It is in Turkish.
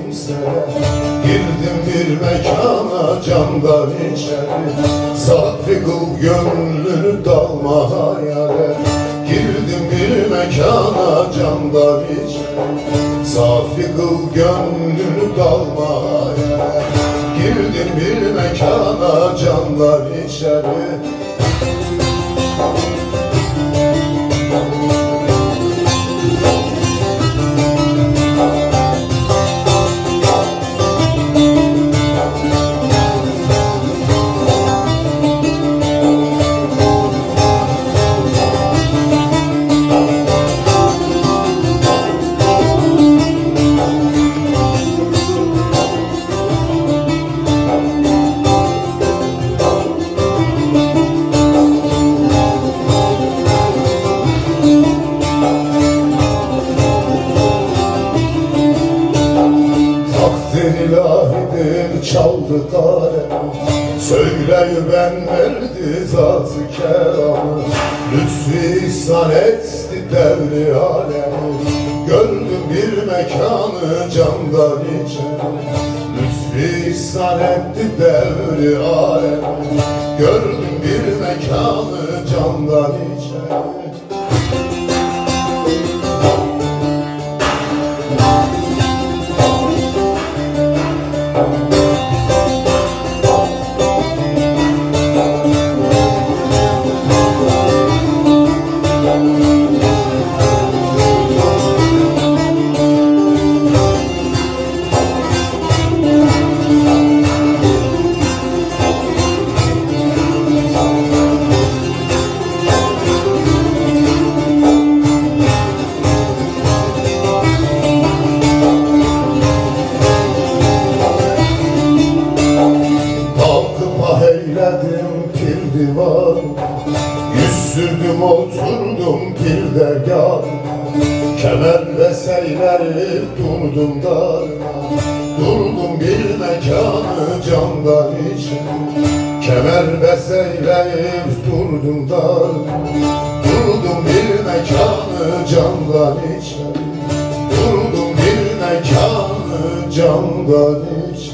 kimseler. Girdim bir mekana camdan içeri, safi kıl gönlünü dalma hayale. Girdim bir mekana camdan içeri, safi kıl gönlünü dalma hayale. Girdim bir mekana camdan içeri. İlahidir çaldı tarem, söyleyi ben verdi zat-ı keramı. Lütfü ihsan etti devri alemi, gördüm bir mekanı camdan içeri. Lütfü ihsan etti devri alemi, gördüm bir mekanı camdan içeri. Eyledim pir divan, yüz sürdüm oturdum pir dergah. Kemer ve seylerip durdum darına, durdum bir mekanı camdan içeri. Kemer ve seyleyip durdum darına, durdum bir mekanı camdan içeri. Durdum bir mekanı camdan içeri.